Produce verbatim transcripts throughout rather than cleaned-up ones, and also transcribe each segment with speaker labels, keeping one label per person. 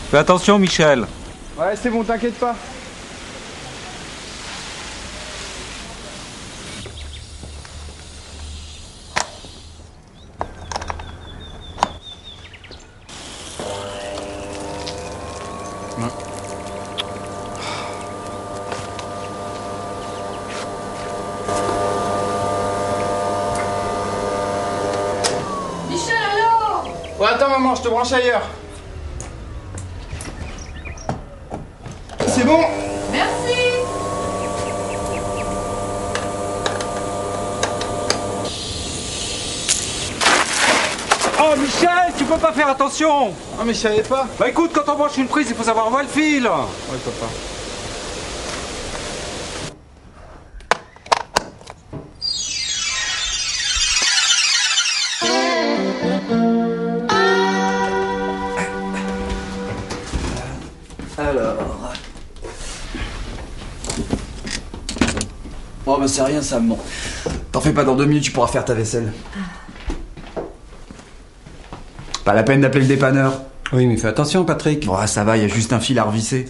Speaker 1: Fais attention, Michel.
Speaker 2: Ouais, c'est bon, t'inquiète pas.
Speaker 3: Michel, allô?
Speaker 2: Ouais, attends maman, je te branche ailleurs. C'est bon?
Speaker 3: Merci.
Speaker 1: Oh, Michel, tu peux pas faire attention.
Speaker 2: Ah mais je savais pas.
Speaker 1: Bah écoute, quand on branche une prise, il faut savoir où va le fil.
Speaker 2: Ouais, papa.
Speaker 4: Alors... Oh bah c'est rien ça, bon. T'en fais pas, dans deux minutes tu pourras faire ta vaisselle. Pas la peine d'appeler le dépanneur.
Speaker 5: Oui, mais fais attention, Patrick.
Speaker 4: Oh ça va, y a juste un fil à revisser.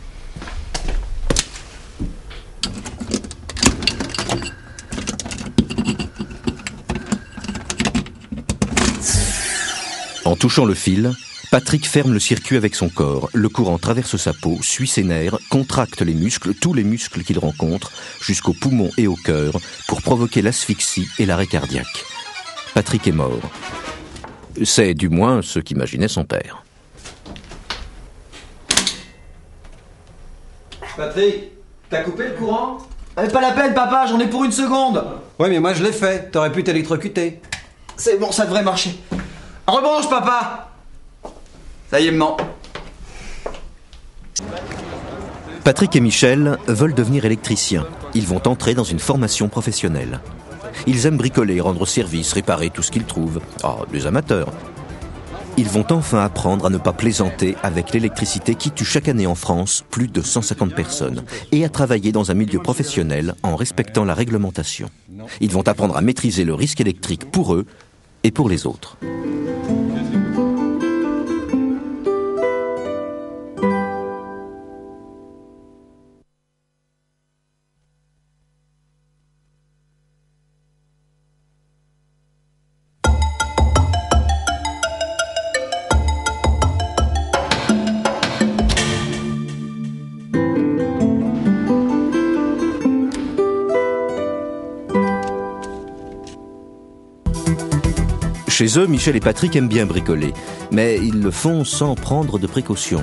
Speaker 6: En touchant le fil, Patrick ferme le circuit avec son corps. Le courant traverse sa peau, suit ses nerfs, contracte les muscles, tous les muscles qu'il rencontre, jusqu'aux poumons et au cœur, pour provoquer l'asphyxie et l'arrêt cardiaque. Patrick est mort. C'est du moins ce qu'imaginait son père.
Speaker 4: Patrick, t'as coupé le courant? Eh, pas la peine papa, j'en ai pour une seconde.
Speaker 5: Ouais, mais moi je l'ai fait. T'aurais pu t'électrocuter.
Speaker 4: C'est bon, ça devrait marcher. Rebranche papa. Ça y est, maman.
Speaker 6: Patrick et Michel veulent devenir électriciens. Ils vont entrer dans une formation professionnelle. Ils aiment bricoler, rendre service, réparer tout ce qu'ils trouvent. Ah, des amateurs. Ils vont enfin apprendre à ne pas plaisanter avec l'électricité qui tue chaque année en France plus de cent cinquante personnes et à travailler dans un milieu professionnel en respectant la réglementation. Ils vont apprendre à maîtriser le risque électrique pour eux et pour les autres. Chez eux, Michel et Patrick aiment bien bricoler, mais ils le font sans prendre de précautions.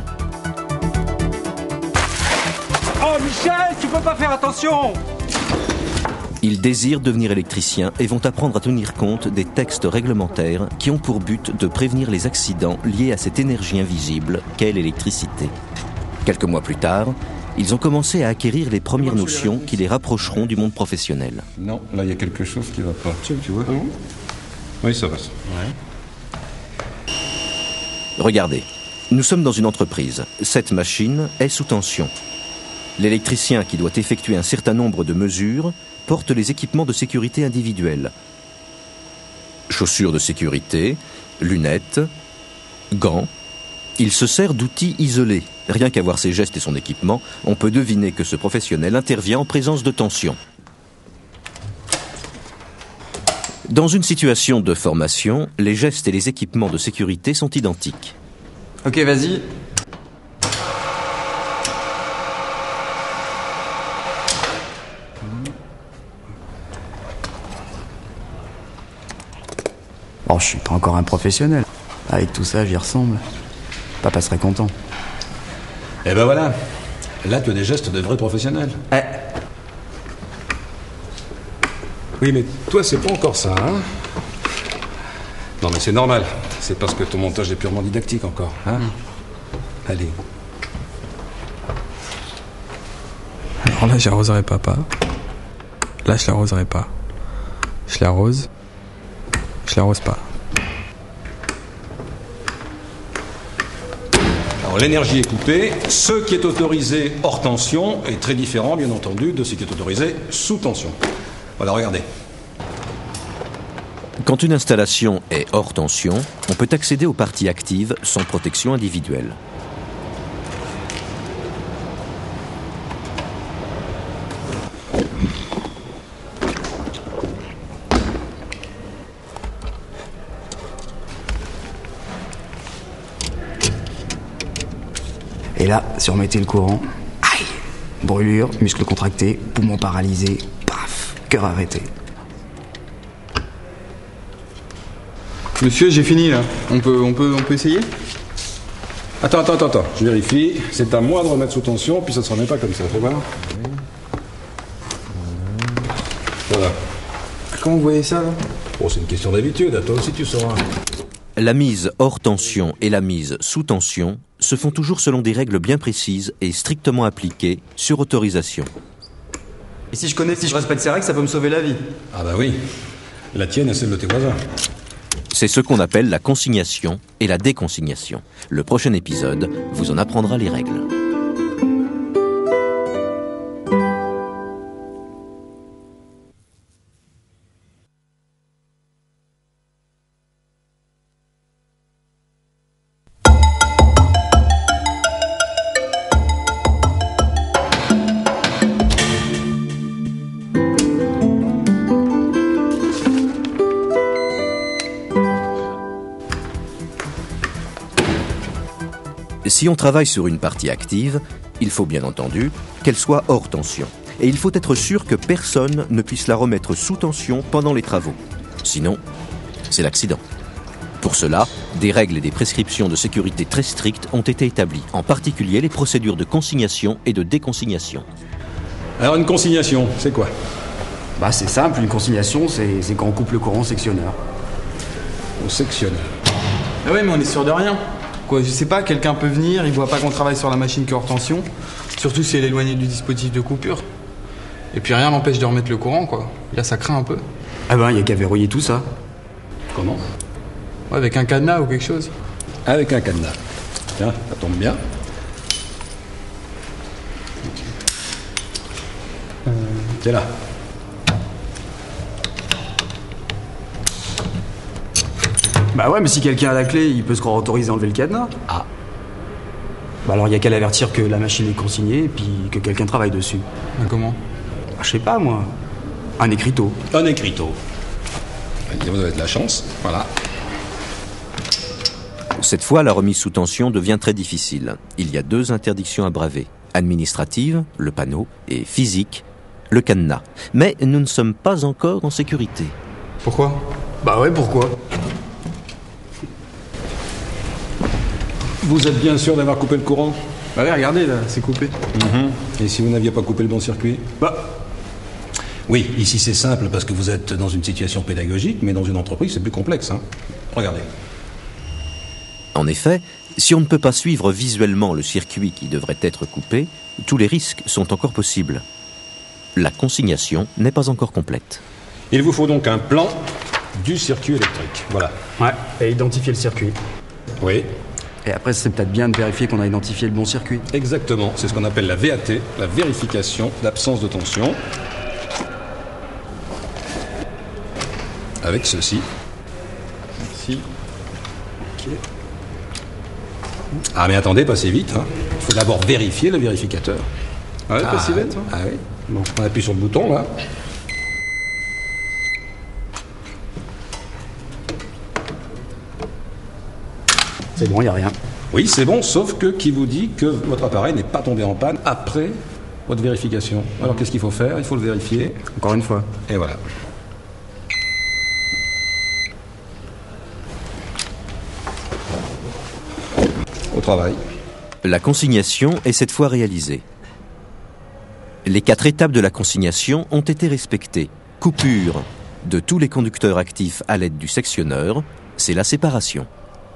Speaker 1: Oh, Michel, tu peux pas faire attention.
Speaker 6: Ils désirent devenir électriciens et vont apprendre à tenir compte des textes réglementaires qui ont pour but de prévenir les accidents liés à cette énergie invisible qu'est l'électricité. Quelques mois plus tard, ils ont commencé à acquérir les premières notions qui les rapprocheront du monde professionnel.
Speaker 5: Non, là il y a quelque chose qui va pas. Tu, tu vois? Mmh. Oui, ça va. Ouais.
Speaker 6: Regardez, nous sommes dans une entreprise. Cette machine est sous tension. L'électricien qui doit effectuer un certain nombre de mesures porte les équipements de sécurité individuels. Chaussures de sécurité, lunettes, gants. Il se sert d'outils isolés. Rien qu'à voir ses gestes et son équipement, on peut deviner que ce professionnel intervient en présence de tension. Dans une situation de formation, les gestes et les équipements de sécurité sont identiques.
Speaker 4: Ok, vas-y. Bon, je suis pas encore un professionnel. Avec tout ça, j'y ressemble. Papa serait content.
Speaker 5: Eh ben voilà. Là, tu as des gestes de vrais professionnels.
Speaker 4: Eh.
Speaker 5: Oui, mais toi, c'est pas encore ça, hein? Non, mais c'est normal. C'est parce que ton montage est purement didactique encore, hein? Mmh. Allez.
Speaker 2: Alors là, j'arroserai papa. Là, je l'arroserai pas. Je l'arrose. Je l'arrose pas.
Speaker 5: Alors, l'énergie est coupée. Ce qui est autorisé hors tension est très différent, bien entendu, de ce qui est autorisé sous tension. Voilà, regardez.
Speaker 6: Quand une installation est hors tension, on peut accéder aux parties actives sans protection individuelle.
Speaker 4: Et là, si on mettait le courant, aïe, brûlure, muscles contractés, poumons paralysés, paf, cœur arrêté.
Speaker 7: Monsieur, j'ai fini là. On peut, on peut, on peut essayer?
Speaker 5: Attends, attends, attends, attends, je vérifie. C'est à moi de remettre sous tension, puis ça ne se remet pas comme ça, fais voir. Voilà.
Speaker 7: Comment vous voyez ça là?
Speaker 5: Bon, c'est une question d'habitude, à toi aussi tu sauras.
Speaker 6: La mise hors tension et la mise sous tension se font toujours selon des règles bien précises et strictement appliquées sur autorisation.
Speaker 7: Et si je connais, si je respecte ces règles, ça peut me sauver la vie.
Speaker 5: Ah bah oui, la tienne et celle de tes voisins.
Speaker 6: C'est ce qu'on appelle la consignation et la déconsignation. Le prochain épisode vous en apprendra les règles. Si on travaille sur une partie active, il faut bien entendu qu'elle soit hors tension. Et il faut être sûr que personne ne puisse la remettre sous tension pendant les travaux. Sinon, c'est l'accident. Pour cela, des règles et des prescriptions de sécurité très strictes ont été établies, en particulier les procédures de consignation et de déconsignation.
Speaker 5: Alors une consignation, c'est quoi?
Speaker 4: Bah c'est simple, une consignation, c'est, c'est quand on coupe le courant au sectionneur.
Speaker 5: Au sectionneur.
Speaker 7: Ah ouais, mais on est sûr de rien. Quoi, je sais pas, quelqu'un peut venir, il voit pas qu'on travaille sur la machine qui est hors tension, surtout si elle est éloignée du dispositif de coupure. Et puis rien n'empêche de remettre le courant, quoi. Là, ça craint un peu.
Speaker 4: Ah ben, il y a qu'à verrouiller tout ça.
Speaker 5: Comment?
Speaker 7: Ouais, avec un cadenas ou quelque chose.
Speaker 5: Avec un cadenas. Tiens, ça tombe bien. Euh... C'est là.
Speaker 4: Bah ouais, mais si quelqu'un a la clé, il peut se croire autorisé à enlever le cadenas.
Speaker 5: Ah.
Speaker 4: Bah alors il y a qu'à l'avertir que la machine est consignée et puis que quelqu'un travaille dessus.
Speaker 7: Mais comment?
Speaker 4: Bah, je sais pas moi. Un écriteau.
Speaker 5: Un écriteau. Vous avez de la chance, voilà.
Speaker 6: Cette fois, la remise sous tension devient très difficile. Il y a deux interdictions à braver. Administrative, le panneau, et physique, le cadenas. Mais nous ne sommes pas encore en sécurité.
Speaker 7: Pourquoi?
Speaker 4: Bah ouais, pourquoi?
Speaker 5: Vous êtes bien sûr d'avoir coupé le courant?
Speaker 7: Bah ouais, regardez là, c'est coupé.
Speaker 5: Mmh. Et si vous n'aviez pas coupé le bon circuit?
Speaker 4: Bah...
Speaker 5: Oui, ici c'est simple parce que vous êtes dans une situation pédagogique, mais dans une entreprise c'est plus complexe, hein. Regardez.
Speaker 6: En effet, si on ne peut pas suivre visuellement le circuit qui devrait être coupé, tous les risques sont encore possibles. La consignation n'est pas encore complète.
Speaker 5: Il vous faut donc un plan du circuit électrique, voilà.
Speaker 4: Ouais, et identifier le circuit.
Speaker 5: Oui.
Speaker 4: Et après, ce serait peut-être bien de vérifier qu'on a identifié le bon circuit.
Speaker 5: Exactement, c'est ce qu'on appelle la V A T, la vérification d'absence de tension. Avec ceci.
Speaker 7: Merci. Ok.
Speaker 5: Ah mais attendez, passez vite, hein. Il faut d'abord vérifier le vérificateur.
Speaker 7: Ah ouais, pas si bête, hein.
Speaker 5: Ah oui. Bon, on appuie sur le bouton, là.
Speaker 4: C'est bon, il n'y a rien.
Speaker 5: Oui, c'est bon, sauf que qui vous dit que votre appareil n'est pas tombé en panne après votre vérification. Alors qu'est-ce qu'il faut faire? Il faut le vérifier.
Speaker 4: Encore une fois.
Speaker 5: Et voilà. Au travail.
Speaker 6: La consignation est cette fois réalisée. Les quatre étapes de la consignation ont été respectées. Coupure de tous les conducteurs actifs à l'aide du sectionneur, c'est la séparation.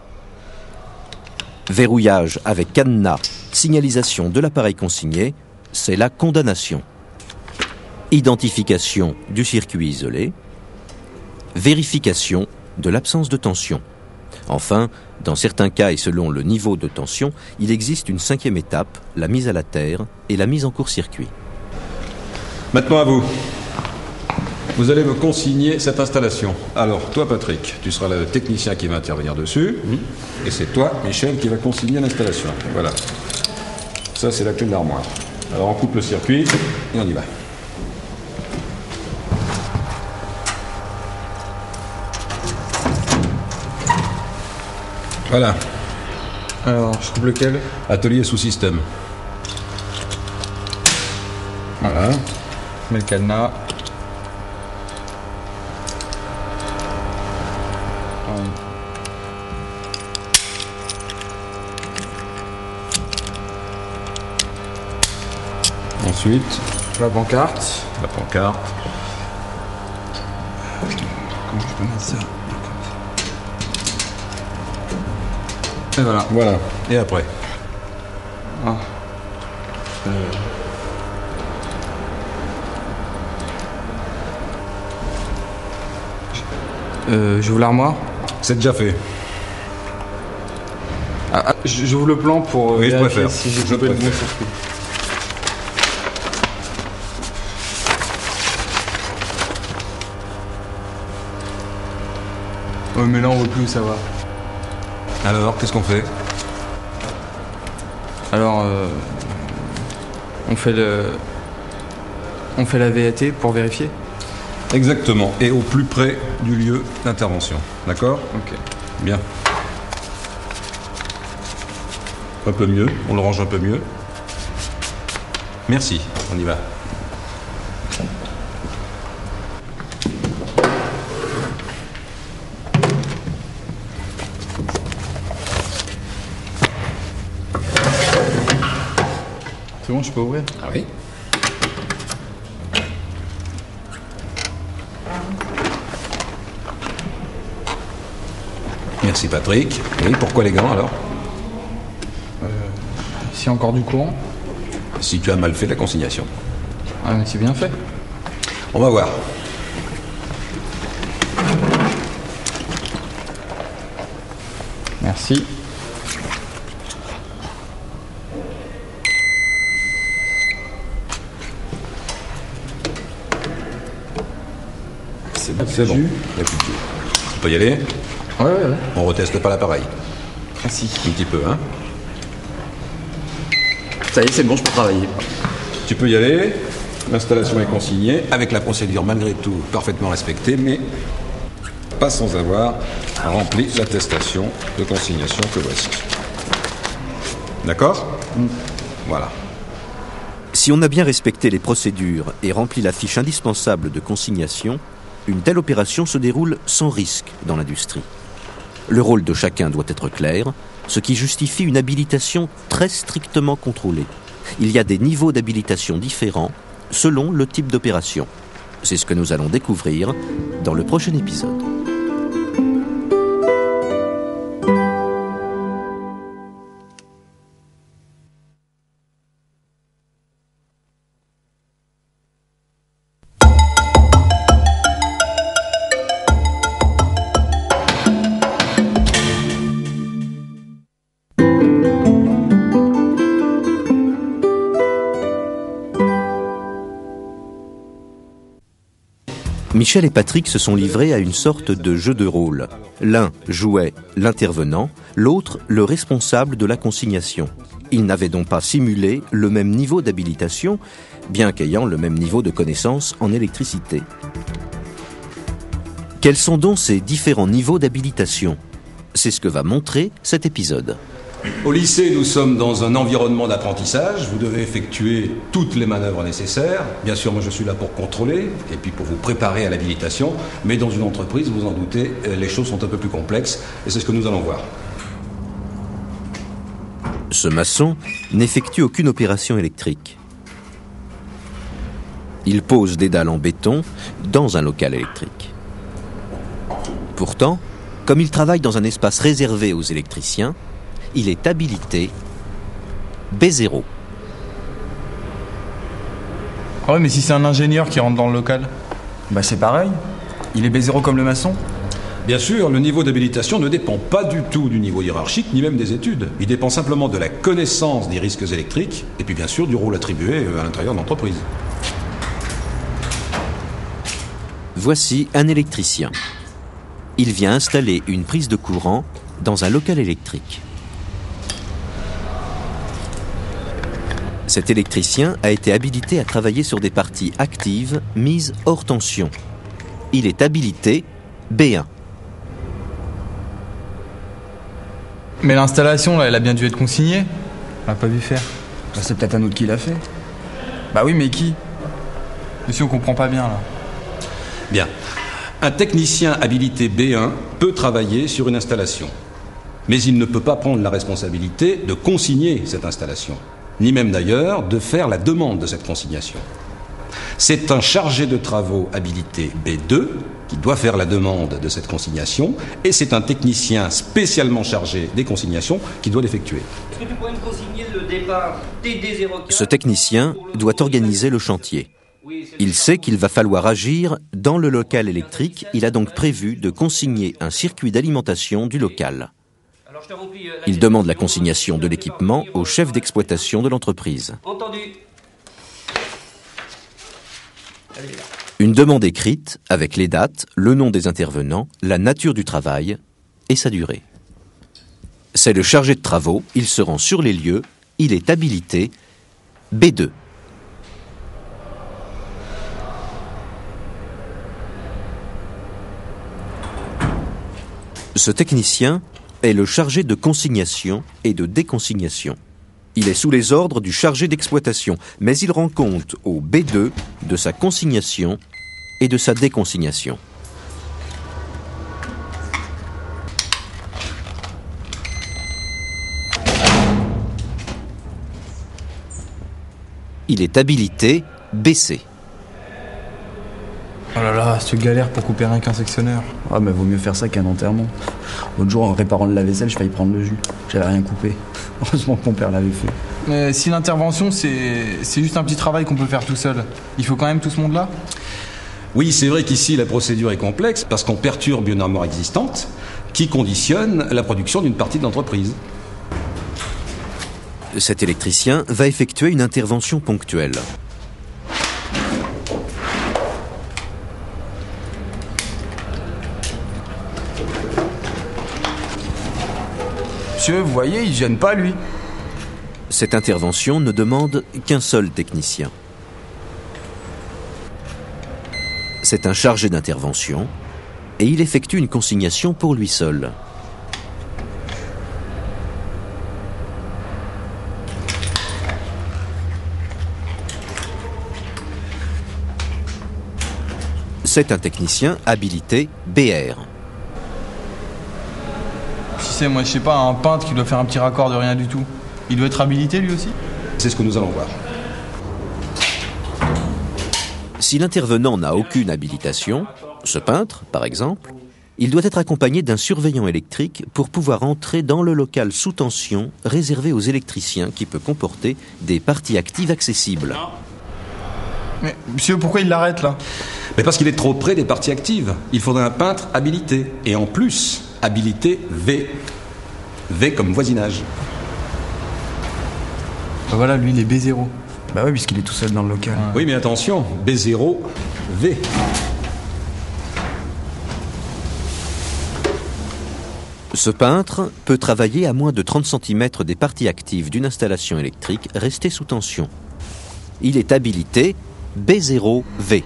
Speaker 6: Verrouillage avec cadenas, signalisation de l'appareil consigné, c'est la condamnation. Identification du circuit isolé. Vérification de l'absence de tension. Enfin, dans certains cas et selon le niveau de tension, il existe une cinquième étape, la mise à la terre et la mise en court-circuit.
Speaker 5: Maintenant à vous. Vous allez me consigner cette installation. Alors, toi, Patrick, tu seras le technicien qui va intervenir dessus. Mmh. Et c'est toi, Michel, qui va consigner l'installation. Voilà. Ça, c'est la clé de l'armoire. Alors, on coupe le circuit et on y va. Voilà.
Speaker 7: Alors, je coupe lequel?
Speaker 5: Atelier sous système. Voilà.
Speaker 7: Je mets le cadenas.
Speaker 5: Ensuite,
Speaker 7: La pancarte.
Speaker 5: la pancarte.
Speaker 7: Comment je peux mettre ça? Et voilà.
Speaker 5: Voilà. Et après?
Speaker 7: Ah. Euh... Euh, j'ouvre l'armoire.
Speaker 5: C'est déjà fait.
Speaker 7: Ah, ah, j'ouvre le plan pour euh,
Speaker 5: Oui, je
Speaker 7: vérifier
Speaker 5: préfère.
Speaker 7: si j'ai
Speaker 5: Je
Speaker 7: coupé le bon
Speaker 5: préfère.
Speaker 7: circuit. Ouais, mais là on voit plus où ça va.
Speaker 5: Alors, qu'est-ce qu'on fait?
Speaker 7: Alors, euh, on fait le, on fait la V A T pour vérifier.
Speaker 5: Exactement. Et au plus près du lieu d'intervention. D'accord?
Speaker 7: Ok.
Speaker 5: Bien. Un peu mieux. On le range un peu mieux. Merci. On y va.
Speaker 7: C'est bon, je peux ouvrir?
Speaker 5: Ah oui. Merci Patrick. Oui, pourquoi les gants alors?
Speaker 7: S'il y a encore du courant?
Speaker 5: Si tu as mal fait la consignation.
Speaker 7: Ah, mais c'est bien fait.
Speaker 5: On va voir.
Speaker 7: Merci.
Speaker 5: C'est bon. C'est bon. Il y a plus de jus. On peut y aller?
Speaker 7: Ouais, ouais, ouais.
Speaker 5: On reteste pas l'appareil.
Speaker 7: Merci.
Speaker 5: Un petit peu, hein?
Speaker 4: Ça y est, c'est bon, je peux travailler.
Speaker 5: Tu peux y aller. L'installation est consignée, avec la procédure malgré tout parfaitement respectée, mais pas sans avoir rempli l'attestation de consignation que voici. D'accord? Voilà.
Speaker 6: Si on a bien respecté les procédures et rempli la fiche indispensable de consignation, une telle opération se déroule sans risque dans l'industrie. Le rôle de chacun doit être clair, ce qui justifie une habilitation très strictement contrôlée. Il y a des niveaux d'habilitation différents selon le type d'opération. C'est ce que nous allons découvrir dans le prochain épisode. Michel et Patrick se sont livrés à une sorte de jeu de rôle. L'un jouait l'intervenant, l'autre le responsable de la consignation. Ils n'avaient donc pas simulé le même niveau d'habilitation, bien qu'ayant le même niveau de connaissance en électricité. Quels sont donc ces différents niveaux d'habilitation? C'est ce que va montrer cet épisode.
Speaker 5: Au lycée, nous sommes dans un environnement d'apprentissage. Vous devez effectuer toutes les manœuvres nécessaires. Bien sûr, moi je suis là pour contrôler et puis pour vous préparer à l'habilitation. Mais dans une entreprise, vous en doutez, les choses sont un peu plus complexes et c'est ce que nous allons voir.
Speaker 6: Ce maçon n'effectue aucune opération électrique. Il pose des dalles en béton dans un local électrique. Pourtant, comme il travaille dans un espace réservé aux électriciens, il est habilité B zéro.
Speaker 7: Ah ouais, mais si c'est un ingénieur qui rentre dans le local?
Speaker 8: Bah c'est pareil. Il est B zéro comme le maçon.
Speaker 5: Bien sûr, le niveau d'habilitation ne dépend pas du tout du niveau hiérarchique, ni même des études. Il dépend simplement de la connaissance des risques électriques, et puis bien sûr du rôle attribué à l'intérieur de l'entreprise.
Speaker 6: Voici un électricien. Il vient installer une prise de courant dans un local électrique. Cet électricien a été habilité à travailler sur des parties actives mises hors tension. Il est habilité B un.
Speaker 7: Mais l'installation, là, elle a bien dû être consignée. On l'a pas vu faire.
Speaker 8: Bah, c'est peut-être un autre qui l'a fait. Bah oui, mais qui?
Speaker 7: Monsieur, on comprend pas bien, là.
Speaker 5: Bien. Un technicien habilité B un peut travailler sur une installation. Mais il ne peut pas prendre la responsabilité de consigner cette installation, ni même d'ailleurs de faire la demande de cette consignation. C'est un chargé de travaux habilité B deux qui doit faire la demande de cette consignation, et c'est un technicien spécialement chargé des consignations qui doit l'effectuer.
Speaker 9: Est-ce que tu pourrais me consigner le départ T D zéro quatre?
Speaker 6: Ce technicien doit organiser le chantier. Il sait qu'il va falloir agir dans le local électrique. Il a donc prévu de consigner un circuit d'alimentation du local. Il demande la consignation de l'équipement au chef d'exploitation de l'entreprise.
Speaker 9: Entendu.
Speaker 6: Une demande écrite avec les dates, le nom des intervenants, la nature du travail et sa durée. C'est le chargé de travaux, il se rend sur les lieux, il est habilité B deux. Ce technicien est le chargé de consignation et de déconsignation. Il est sous les ordres du chargé d'exploitation, mais il rend compte au B deux de sa consignation et de sa déconsignation. Il est habilité B C.
Speaker 7: Oh là là, c'est une galère pour couper rien qu'un sectionneur.
Speaker 8: Ah, mais vaut mieux faire ça qu'un enterrement. L'autre jour, en réparant le lave-vaisselle, je failli prendre le jus. J'avais rien coupé. Heureusement que mon père l'avait fait.
Speaker 7: Mais si l'intervention, c'est c'est juste un petit travail qu'on peut faire tout seul, il faut quand même tout ce monde-là?
Speaker 5: Oui, c'est vrai qu'ici, la procédure est complexe parce qu'on perturbe une armoire existante qui conditionne la production d'une partie de l'entreprise.
Speaker 6: Cet électricien va effectuer une intervention ponctuelle.
Speaker 8: Monsieur, vous voyez, il gêne pas, lui.
Speaker 6: Cette intervention ne demande qu'un seul technicien. C'est un chargé d'intervention et il effectue une consignation pour lui seul. C'est un technicien habilité B R.
Speaker 7: Si c'est, moi je sais pas, un peintre qui doit faire un petit raccord de rien du tout, il doit être habilité lui aussi?
Speaker 5: C'est ce que nous allons voir.
Speaker 6: Si l'intervenant n'a aucune habilitation, ce peintre par exemple, il doit être accompagné d'un surveillant électrique pour pouvoir entrer dans le local sous tension réservé aux électriciens qui peut comporter des parties actives accessibles.
Speaker 7: Mais monsieur, pourquoi il l'arrête là?
Speaker 5: Mais parce qu'il est trop près des parties actives. Il faudrait un peintre habilité. Et en plus, habilité V. V comme voisinage.
Speaker 7: Bah voilà, lui il est B zéro.
Speaker 8: Bah oui, puisqu'il est tout seul dans le local.
Speaker 7: Ouais.
Speaker 5: Oui, mais attention, B zéro, V.
Speaker 6: Ce peintre peut travailler à moins de trente centimètres des parties actives d'une installation électrique restée sous tension. Il est habilité B zéro V.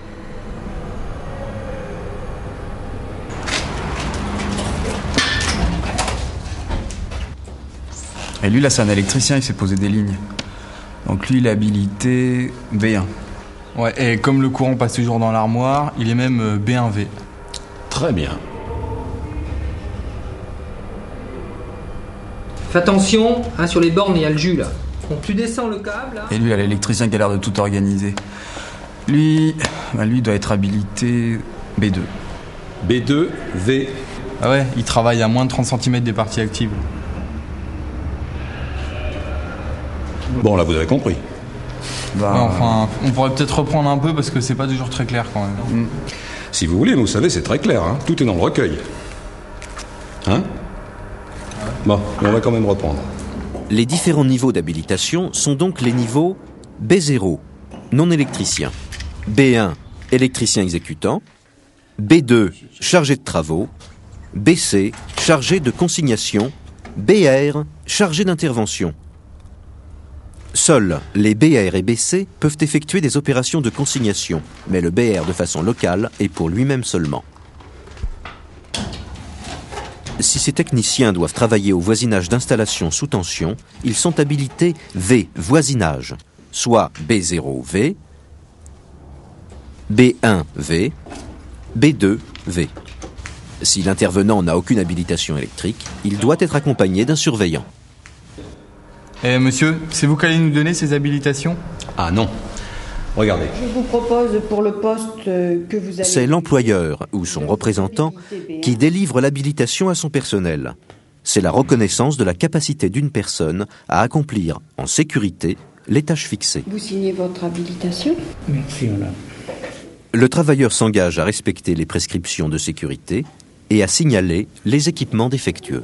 Speaker 8: Et lui, là, c'est un électricien, il s'est posé des lignes. Donc lui, il est habilité B un.
Speaker 7: Ouais, et comme le courant passe toujours dans l'armoire, il est même B un V.
Speaker 5: Très bien.
Speaker 9: Fais attention, hein, sur les bornes, il y a le jus là. Donc tu descends le câble là.
Speaker 8: Et lui, là, l'électricien qui a l'air de tout organiser. Lui, bah, lui doit être habilité B deux.
Speaker 5: B deux, V.
Speaker 7: Ah ouais, il travaille à moins de trente centimètres des parties actives.
Speaker 5: Bon, là, vous avez compris.
Speaker 8: Bah,
Speaker 7: Ouais, enfin, on pourrait peut-être reprendre un peu parce que c'est pas toujours très clair quand même.
Speaker 8: mm.
Speaker 5: Si vous voulez, mais vous savez, c'est très clair. Hein. Tout est dans le recueil. Hein? Bon, mais on va quand même reprendre.
Speaker 6: Les différents niveaux d'habilitation sont donc les niveaux B zéro, non électricien, B un, électricien exécutant, B deux, chargé de travaux, B C, chargé de consignation, B R, chargé d'intervention. Seuls les B R et B C peuvent effectuer des opérations de consignation, mais le B R de façon locale et pour lui-même seulement. Si ces techniciens doivent travailler au voisinage d'installations sous tension, ils sont habilités V, voisinage, soit B zéro V, B un V, B deux V. Si l'intervenant n'a aucune habilitation électrique, il doit être accompagné d'un surveillant.
Speaker 7: Eh monsieur, c'est vous qui allez nous donner ces habilitations?
Speaker 5: Ah non. Regardez.
Speaker 10: Je vous propose pour le poste que vous allez...
Speaker 6: C'est l'employeur ou son représentant qui délivre l'habilitation à son personnel. C'est la reconnaissance de la capacité d'une personne à accomplir en sécurité les tâches fixées.
Speaker 10: Vous signez votre habilitation?
Speaker 1: Merci, madame.
Speaker 6: Le travailleur s'engage à respecter les prescriptions de sécurité et à signaler les équipements défectueux.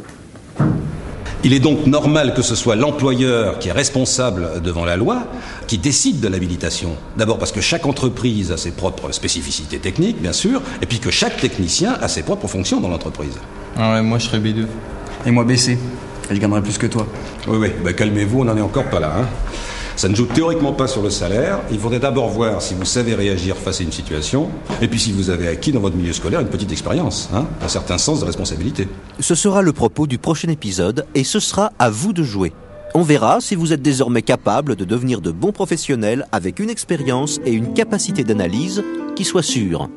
Speaker 5: Il est donc normal que ce soit l'employeur qui est responsable devant la loi qui décide de l'habilitation. D'abord parce que chaque entreprise a ses propres spécificités techniques, bien sûr, et puis que chaque technicien a ses propres fonctions dans l'entreprise.
Speaker 7: Ah ouais, moi je serais B deux.
Speaker 8: Et moi B C. Et je gagnerais plus que toi.
Speaker 5: Oui, oui, bah calmez-vous, on n'en est encore pas là. Hein. Ça ne joue théoriquement pas sur le salaire. Il faudrait d'abord voir si vous savez réagir face à une situation, et puis si vous avez acquis dans votre milieu scolaire une petite expérience, hein, un certain sens de responsabilité.
Speaker 6: Ce sera le propos du prochain épisode, et ce sera à vous de jouer. On verra si vous êtes désormais capable de devenir de bons professionnels avec une expérience et une capacité d'analyse qui soit sûre.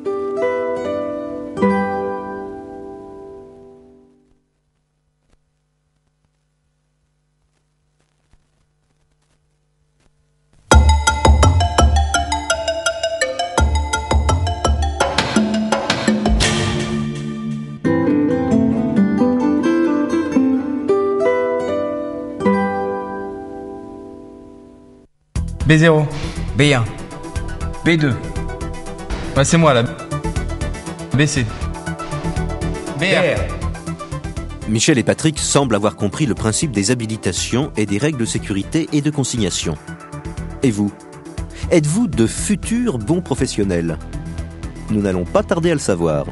Speaker 7: B zéro, B un, B deux. Ouais, c'est moi là. B C. B R.
Speaker 6: Michel et Patrick semblent avoir compris le principe des habilitations et des règles de sécurité et de consignation. Et vous? Êtes-vous de futurs bons professionnels? Nous n'allons pas tarder à le savoir.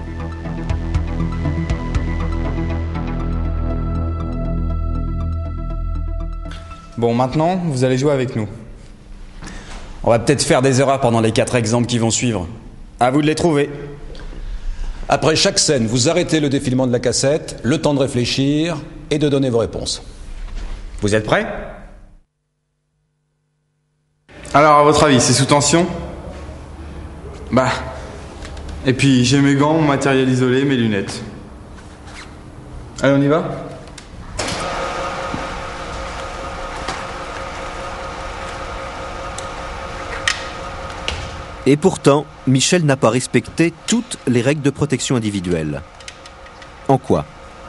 Speaker 7: Bon, maintenant, vous allez jouer avec nous.
Speaker 8: On va peut-être faire des erreurs pendant les quatre exemples qui vont suivre. À vous de les trouver.
Speaker 5: Après chaque scène, vous arrêtez le défilement de la cassette, le temps de réfléchir et de donner vos réponses.
Speaker 8: Vous êtes prêts?
Speaker 7: Alors, à votre avis, c'est sous tension? Bah. Et puis, j'ai mes gants, mon matériel isolé, mes lunettes. Allez, on y va?
Speaker 6: Et pourtant, Michel n'a pas respecté toutes les règles de protection individuelle. En quoi?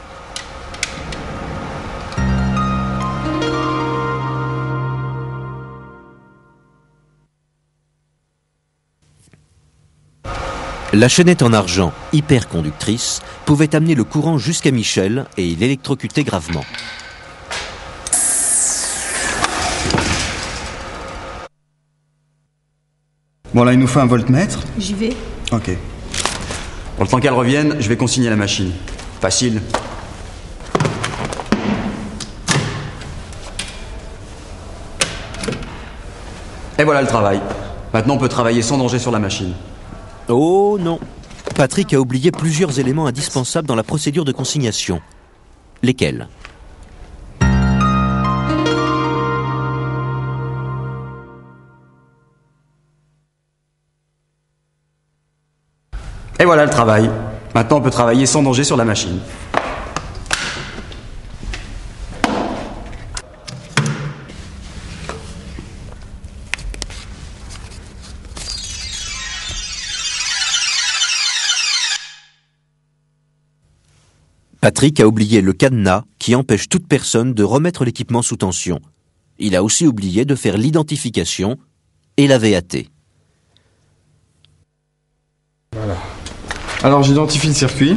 Speaker 6: La chaînette en argent, hyperconductrice, pouvait amener le courant jusqu'à Michel et l'électrocuter gravement.
Speaker 8: Bon, là, il nous faut un voltmètre.
Speaker 10: J'y vais.
Speaker 8: Ok. Pour le temps qu'elle revienne, je vais consigner la machine. Facile. Et voilà le travail. Maintenant, on peut travailler sans danger sur la machine.
Speaker 6: Oh non! Patrick a oublié plusieurs éléments indispensables dans la procédure de consignation. Lesquels?
Speaker 8: Et voilà le travail. Maintenant, on peut travailler sans danger sur la machine.
Speaker 6: Patrick a oublié le cadenas qui empêche toute personne de remettre l'équipement sous tension. Il a aussi oublié de faire l'identification et la V A T.
Speaker 7: Voilà. Alors j'identifie le circuit.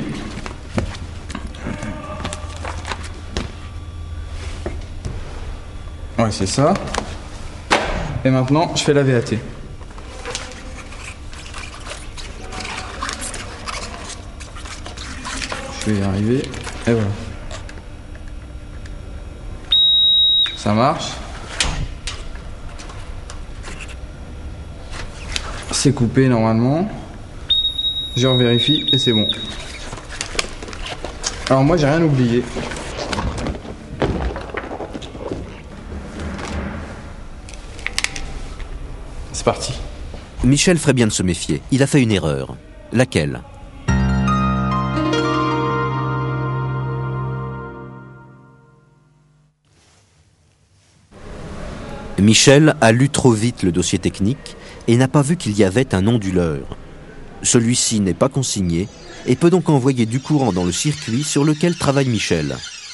Speaker 7: Ouais, c'est ça. Et maintenant, je fais la V A T. Je vais y arriver. Et voilà. Ça marche. C'est coupé normalement. Je revérifie et c'est bon. Alors moi, j'ai rien oublié. C'est parti.
Speaker 6: Michel ferait bien de se méfier. Il a fait une erreur. Laquelle ? Michel a lu trop vite le dossier technique et n'a pas vu qu'il y avait un onduleur. Celui-ci n'est pas consigné et peut donc envoyer du courant dans le circuit sur lequel travaille Michel.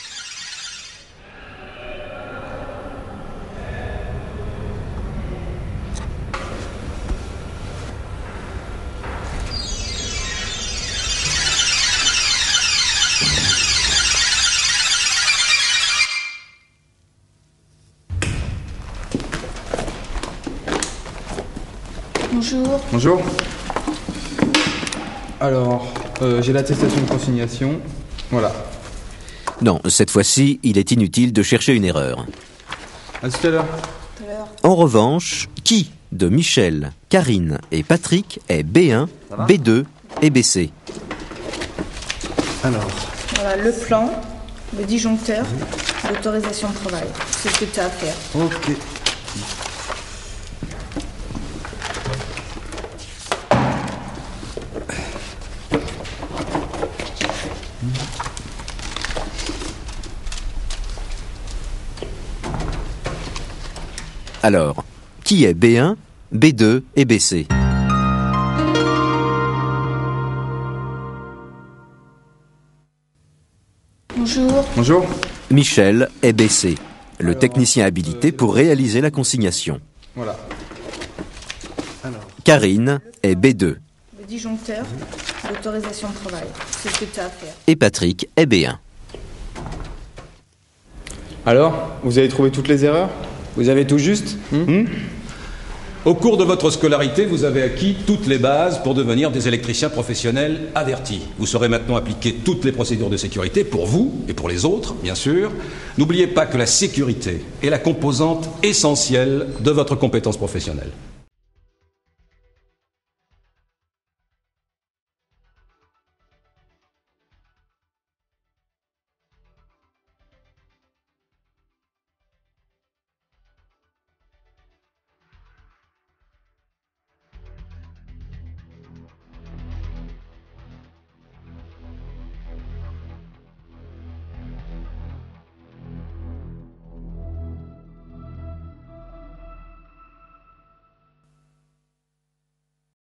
Speaker 10: Bonjour.
Speaker 7: Bonjour. Alors, euh, j'ai l'attestation de consignation. Voilà.
Speaker 6: Non, cette fois-ci, il est inutile de chercher une erreur.
Speaker 7: À tout à l'heure.
Speaker 6: En revanche, qui de Michel, Karine et Patrick est B un, B deux et B C?
Speaker 8: Alors,
Speaker 10: Voilà le plan, le disjoncteur, l'autorisation de travail. C'est ce que tu as à faire.
Speaker 8: ok.
Speaker 6: Alors, qui est B un, B deux et B C?
Speaker 10: Bonjour.
Speaker 7: Bonjour.
Speaker 6: Michel est B C, le technicien habilité pour réaliser la consignation.
Speaker 7: Voilà.
Speaker 6: Karine est B deux
Speaker 10: Le disjoncteur, l'autorisation de travail. C'est ce que tu as à faire.
Speaker 6: et Patrick est B un.
Speaker 7: Alors, vous avez trouvé toutes les erreurs?
Speaker 1: Vous avez tout juste
Speaker 7: Hmm
Speaker 5: Au cours de votre scolarité, vous avez acquis toutes les bases pour devenir des électriciens professionnels avertis. Vous saurez maintenant appliquer toutes les procédures de sécurité pour vous et pour les autres, bien sûr. N'oubliez pas que la sécurité est la composante essentielle de votre compétence professionnelle.